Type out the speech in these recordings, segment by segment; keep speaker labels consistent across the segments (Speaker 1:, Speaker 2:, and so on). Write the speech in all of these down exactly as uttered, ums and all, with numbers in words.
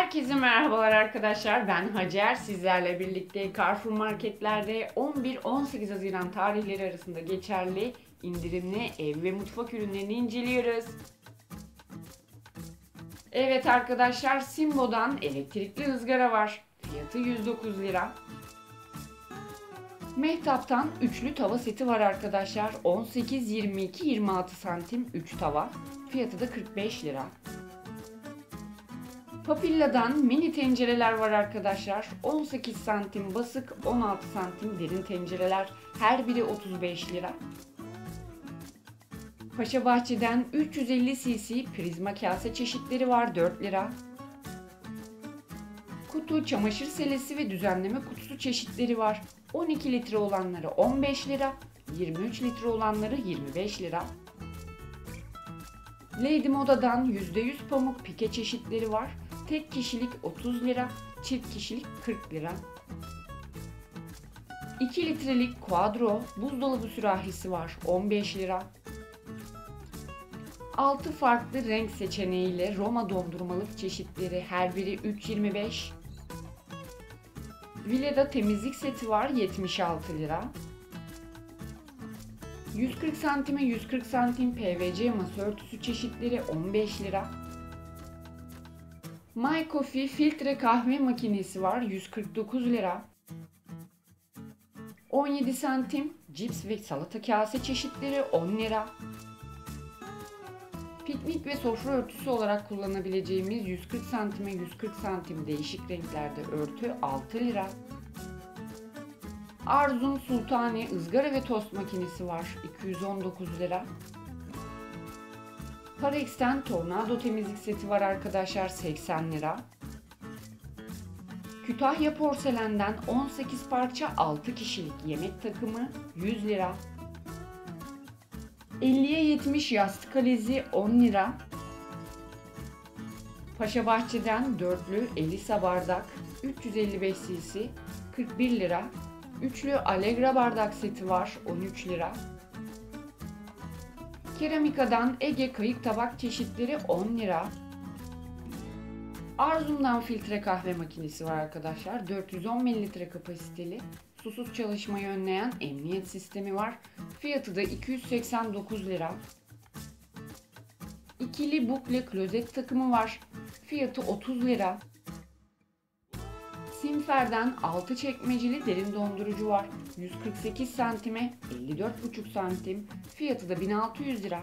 Speaker 1: Herkese merhabalar arkadaşlar. Ben Hacer. Sizlerle birlikte Carrefour marketlerde on bir on sekiz Haziran tarihleri arasında geçerli indirimli ev ve mutfak ürünlerini inceliyoruz. Evet arkadaşlar, Simbo'dan elektrikli ızgara var. Fiyatı yüz dokuz lira. Mehtap'tan üçlü tava seti var arkadaşlar. on sekiz, yirmi iki, yirmi altı santim üç tava. Fiyatı da kırk beş lira. Papilla'dan mini tencereler var arkadaşlar. on sekiz santim basık, on altı santim derin tencereler. Her biri otuz beş lira. Paşabahçe'den üç yüz elli cc prizma kase çeşitleri var, dört lira. Kutu çamaşır selesi ve düzenleme kutusu çeşitleri var. on iki litre olanları on beş lira, yirmi üç litre olanları yirmi beş lira. Lady Moda'dan yüzde yüz pamuk pike çeşitleri var. Tek kişilik otuz lira, çift kişilik kırk lira. iki litrelik Quadro buzdolabı sürahisi var, on beş lira. altı farklı renk seçeneğiyle Roma dondurmalık çeşitleri, her biri üç yirmi beş. Vileda temizlik seti var, yetmiş altı lira. yüz kırk santime yüz kırk santim P V C masa örtüsü çeşitleri on beş lira. My Coffee filtre kahve makinesi var, yüz kırk dokuz lira. on yedi santim cips ve salata kase çeşitleri on lira. Piknik ve sofra örtüsü olarak kullanabileceğimiz yüz kırk santime yüz kırk santim değişik renklerde örtü altı lira. Arzum Sultani ızgara ve tost makinesi var, iki yüz on dokuz lira. Parex'ten tornado temizlik seti var arkadaşlar, seksen lira. Kütahya Porselen'den on sekiz parça altı kişilik yemek takımı yüz lira. elliye yetmiş yastık alezi on lira. Paşabahçe'den dörtlü Elisa bardak üç yüz elli beş cc kırk bir lira. Üçlü Allegra bardak seti var, on üç lira. Keramika'dan Ege kayık tabak çeşitleri on lira. Arzum'dan filtre kahve makinesi var arkadaşlar. dört yüz on mililitre kapasiteli. Susuz çalışmayı önleyen emniyet sistemi var. Fiyatı da iki yüz seksen dokuz lira. İkili bukle klozet takımı var. Fiyatı otuz lira. Simfer'den altı çekmeceli derin dondurucu var. yüz kırk sekiz santime elli dört buçuk santim. Fiyatı da bin altı yüz lira.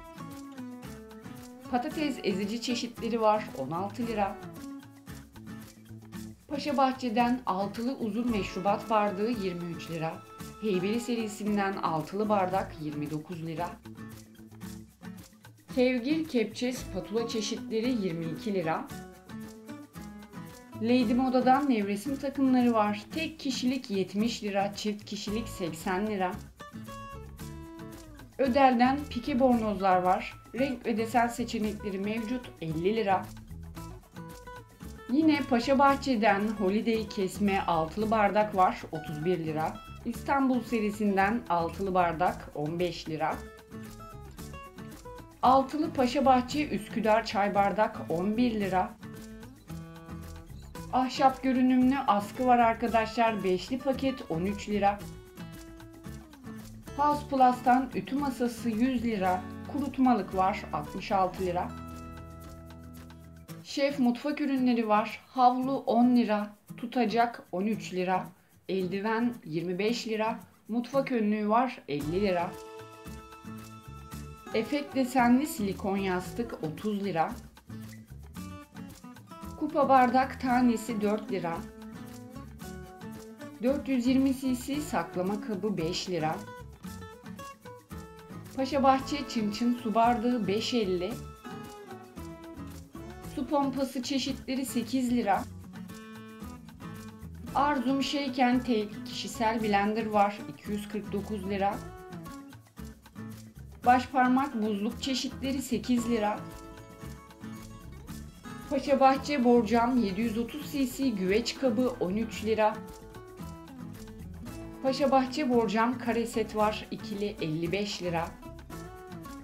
Speaker 1: Patates ezici çeşitleri var, on altı lira. Paşabahçe'den altılı uzun meşrubat bardağı yirmi üç lira. Heybeli serisinden altılı bardak yirmi dokuz lira. Kevgir kepçe spatula çeşitleri yirmi iki lira. Lady Moda'dan nevresim takımları var. Tek kişilik yetmiş lira, çift kişilik seksen lira. Ödel'den pike bornozlar var. Renk ve desen seçenekleri mevcut, elli lira. Yine Paşabahçe'den Holiday kesme altılı bardak var, otuz bir lira. İstanbul serisinden altılı bardak on beş lira. Altılı Paşabahçe Üsküdar çay bardak on bir lira. Ahşap görünümlü askı var arkadaşlar, beşli paket on üç lira. House Plus'tan ütü masası yüz lira. Kurutmalık var, altmış altı lira. Şef mutfak ürünleri var. Havlu on lira. Tutacak on üç lira. Eldiven yirmi beş lira. Mutfak önlüğü var, elli lira. Efekt desenli silikon yastık otuz lira. Kupa bardak tanesi dört lira. dört yüz yirmi cc saklama kabı beş lira. Paşabahçe çımçım su bardağı beş elli. Su pompası çeşitleri sekiz lira. Arzum Shake and Take kişisel blender var, iki yüz kırk dokuz lira. Başparmak buzluk çeşitleri sekiz lira. Paşabahçe borcam yedi yüz otuz cc güveç kabı on üç lira. Paşabahçe borcam kare set var, ikili elli beş lira.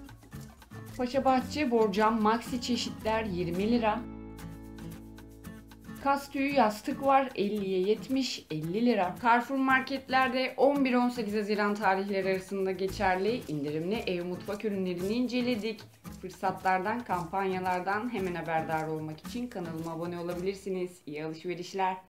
Speaker 1: Paşabahçe borcam maxi çeşitler yirmi lira. Kas tüyü yastık var elliye yetmiş elli lira. Carrefour marketlerde on bir on sekiz Haziran tarihleri arasında geçerli indirimli ev mutfak ürünlerini inceledik. Fırsatlardan, kampanyalardan hemen haberdar olmak için kanalıma abone olabilirsiniz. İyi alışverişler.